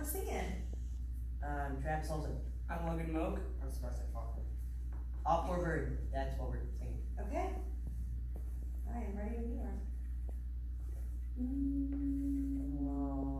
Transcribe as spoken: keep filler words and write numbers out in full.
we're singing? Um, Travis Olsen. I'm Logan Moak. I'm Sebastian Faulkner. All four bird. That's what we're singing. Okay. I am ready when you are. Oh.